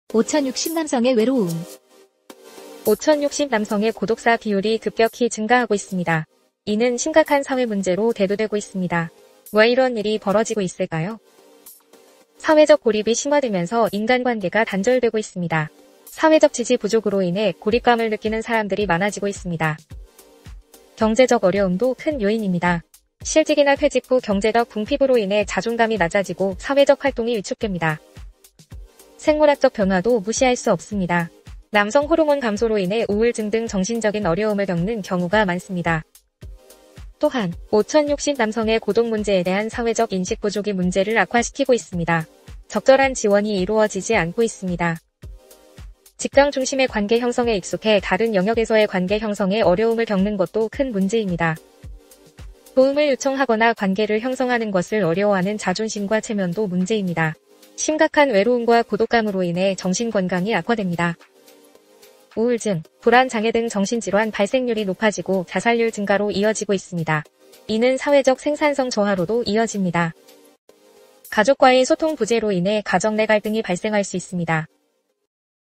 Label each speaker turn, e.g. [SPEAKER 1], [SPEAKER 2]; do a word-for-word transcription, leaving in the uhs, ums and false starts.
[SPEAKER 1] 오천육십 남성의 외로움.
[SPEAKER 2] 오천육십 남성의 고독사 비율이 급격히 증가하고 있습니다. 이는 심각한 사회 문제로 대두되고 있습니다. 왜 이런 일이 벌어지고 있을까요? 사회적 고립이 심화되면서 인간관계가 단절되고 있습니다. 사회적 지지 부족으로 인해 고립감을 느끼는 사람들이 많아지고 있습니다. 경제적 어려움도 큰 요인입니다. 실직이나 퇴직 후 경제적 궁핍으로 인해 자존감이 낮아지고 사회적 활동이 위축됩니다. 생물학적 변화도 무시할 수 없습니다. 남성 호르몬 감소로 인해 우울증 등 정신적인 어려움을 겪는 경우가 많습니다. 또한 오천육십 남성의 고독 문제에 대한 사회적 인식 부족이 문제를 악화시키고 있습니다. 적절한 지원이 이루어지지 않고 있습니다. 직장 중심의 관계 형성에 익숙해 다른 영역에서의 관계 형성에 어려움을 겪는 것도 큰 문제입니다. 도움을 요청하거나 관계를 형성하는 것을 어려워하는 자존심과 체면도 문제입니다. 심각한 외로움과 고독감으로 인해 정신건강이 악화됩니다. 우울증, 불안장애 등 정신질환 발생률이 높아지고 자살률 증가로 이어지고 있습니다. 이는 사회적 생산성 저하로도 이어집니다. 가족과의 소통 부재로 인해 가정 내 갈등이 발생할 수 있습니다.